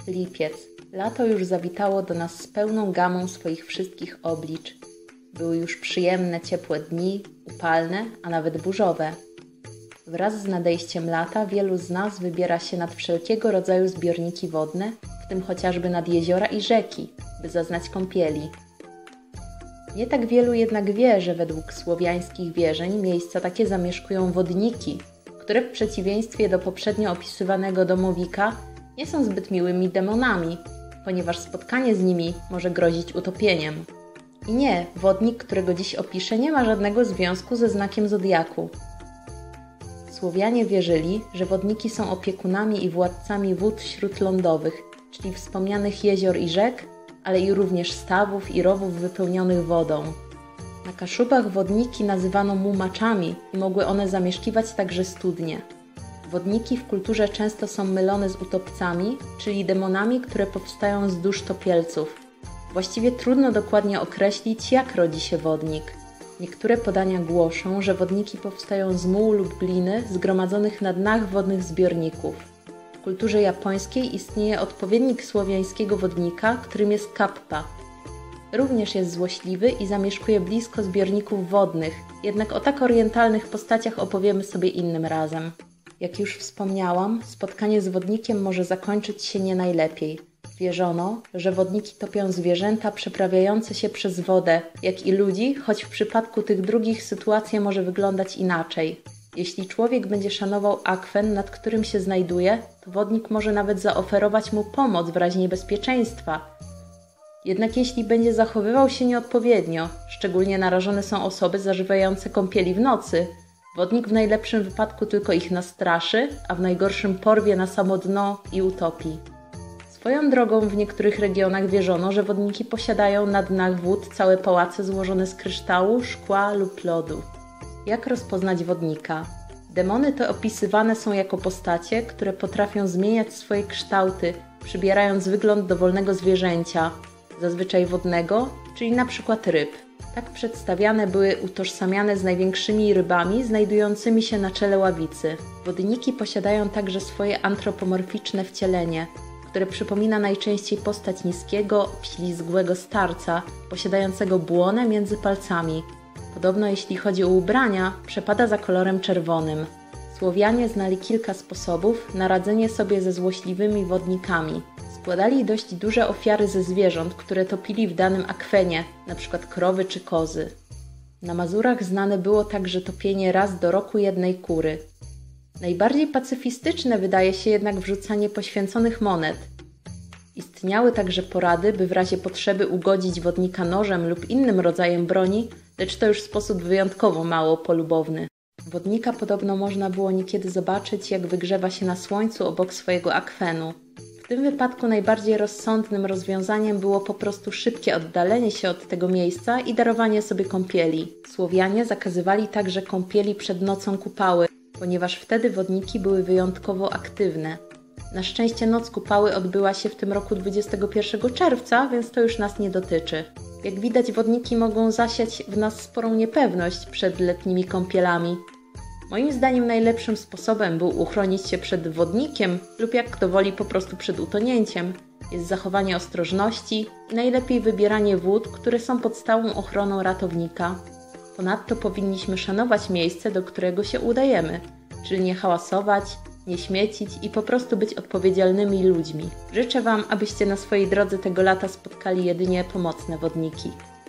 Lipiec. Lato już zawitało do nas z pełną gamą swoich wszystkich oblicz. Były już przyjemne, ciepłe dni, upalne, a nawet burzowe. Wraz z nadejściem lata wielu z nas wybiera się nad wszelkiego rodzaju zbiorniki wodne, w tym chociażby nad jeziora i rzeki, by zaznać kąpieli. Nie tak wielu jednak wie, że według słowiańskich wierzeń miejsca takie zamieszkują wodniki, które w przeciwieństwie do poprzednio opisywanego domowika nie są zbyt miłymi demonami, ponieważ spotkanie z nimi może grozić utopieniem. I nie, wodnik, którego dziś opiszę, nie ma żadnego związku ze znakiem zodiaku. Słowianie wierzyli, że wodniki są opiekunami i władcami wód śródlądowych, czyli wspomnianych jezior i rzek, ale i również stawów i rowów wypełnionych wodą. Na Kaszubach wodniki nazywano mumaczami i mogły one zamieszkiwać także studnie. Wodniki w kulturze często są mylone z utopcami, czyli demonami, które powstają z dusz topielców. Właściwie trudno dokładnie określić, jak rodzi się wodnik. Niektóre podania głoszą, że wodniki powstają z mułu lub gliny zgromadzonych na dnach wodnych zbiorników. W kulturze japońskiej istnieje odpowiednik słowiańskiego wodnika, którym jest kappa. Również jest złośliwy i zamieszkuje blisko zbiorników wodnych, jednak o tak orientalnych postaciach opowiemy sobie innym razem. Jak już wspomniałam, spotkanie z wodnikiem może zakończyć się nie najlepiej. Wierzono, że wodniki topią zwierzęta przeprawiające się przez wodę, jak i ludzi, choć w przypadku tych drugich sytuacja może wyglądać inaczej. Jeśli człowiek będzie szanował akwen, nad którym się znajduje, to wodnik może nawet zaoferować mu pomoc w razie niebezpieczeństwa. Jednak jeśli będzie zachowywał się nieodpowiednio, szczególnie narażone są osoby zażywające kąpieli w nocy, wodnik w najlepszym wypadku tylko ich nastraszy, a w najgorszym porwie na samo dno i utopi. Swoją drogą w niektórych regionach wierzono, że wodniki posiadają na dnach wód całe pałace złożone z kryształu, szkła lub lodu. Jak rozpoznać wodnika? Demony te opisywane są jako postacie, które potrafią zmieniać swoje kształty, przybierając wygląd dowolnego zwierzęcia, zazwyczaj wodnego, czyli np. ryb. Tak przedstawiane były utożsamiane z największymi rybami znajdującymi się na czele ławicy. Wodniki posiadają także swoje antropomorficzne wcielenie, które przypomina najczęściej postać niskiego, obślizgłego starca, posiadającego błonę między palcami. Podobno jeśli chodzi o ubrania, przepada za kolorem czerwonym. Słowianie znali kilka sposobów na radzenie sobie ze złośliwymi wodnikami. Składali dość duże ofiary ze zwierząt, które topili w danym akwenie, np. krowy czy kozy. Na Mazurach znane było także topienie raz do roku jednej kury. Najbardziej pacyfistyczne wydaje się jednak wrzucanie poświęconych monet. Istniały także porady, by w razie potrzeby ugodzić wodnika nożem lub innym rodzajem broni, lecz to już sposób wyjątkowo mało polubowny. Wodnika podobno można było niekiedy zobaczyć, jak wygrzewa się na słońcu obok swojego akwenu. W tym wypadku najbardziej rozsądnym rozwiązaniem było po prostu szybkie oddalenie się od tego miejsca i darowanie sobie kąpieli. Słowianie zakazywali także kąpieli przed nocą kupały, ponieważ wtedy wodniki były wyjątkowo aktywne. Na szczęście noc kupały odbyła się w tym roku 21 czerwca, więc to już nas nie dotyczy. Jak widać, wodniki mogą zasiać w nas sporą niepewność przed letnimi kąpielami. Moim zdaniem najlepszym sposobem, by uchronić się przed wodnikiem lub jak kto woli po prostu przed utonięciem, jest zachowanie ostrożności i najlepiej wybieranie wód, które są pod stałą ochroną ratownika. Ponadto powinniśmy szanować miejsce, do którego się udajemy, czyli nie hałasować, nie śmiecić i po prostu być odpowiedzialnymi ludźmi. Życzę Wam, abyście na swojej drodze tego lata spotkali jedynie pomocne wodniki.